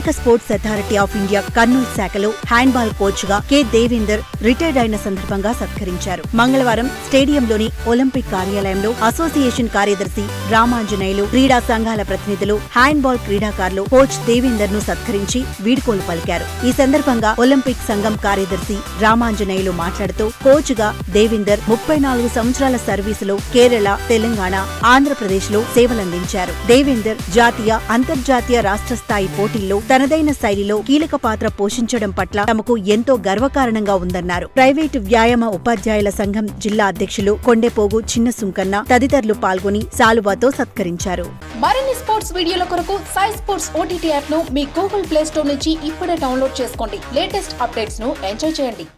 సైనిక sports authority of India Kurnool శాఖలో handball coach గా కె దేవేందర్ రిటైర్డ్ అయిన సందర్భంగా సత్కరించారు. మంగళవారం స్టేడియంలోని ఒలింపిక్ కార్యాలయంలో అసోసియేషన్ కార్యదర్శి రామాంజనేయులు, క్రీడా సంఘాల ప్రతినిధులు, హ్యాండ్బాల్ క్రీడాకారులు కోచ్ దేవేందర్ ను సత్కరించి వీడ్కోలు పలికారు. ఈ సందర్భంగా ఒలింపిక్ సంఘం కార్యదర్శి రామాంజనేయులు మాట్లాడుతూ కోచ్ గా దేవేందర్ 34 సంవత్సరాల సర్వీసులో కేరళ, తెలంగాణ, ఆంధ్రప్రదేశ్ లో సేవలందించారు. దేవేందర్ జాతీయ, అంతర్జాతీయ, రాష్ట్ర స్థాయి పోటీల్లో తనదైన శైలిలో కీలక పాత్ర పోషించడం పట్ల తమకు ఎంతో గర్వకారణంగా ఉందన్నారు. ప్రైవేటు వ్యాయామ ఉపాధ్యాయుల సంఘం జిల్లా అధ్యక్షులు కొండెపోగు చిన్న సుంకన్న తదితరులు పాల్గొని సాలువాతో సత్కరించారు. మరిన్ని స్పోర్ట్స్ వీడియోల కొరకు సాయి స్పోర్ట్స్ OTT యాప్ ను మీ గూగుల్ ప్లే స్టోర్ నుంచి ఇప్పుడే డౌన్లోడ్ చేసుకోండి. లేటెస్ట్ అప్డేట్స్ ను ఎంజాయ్ చేయండి.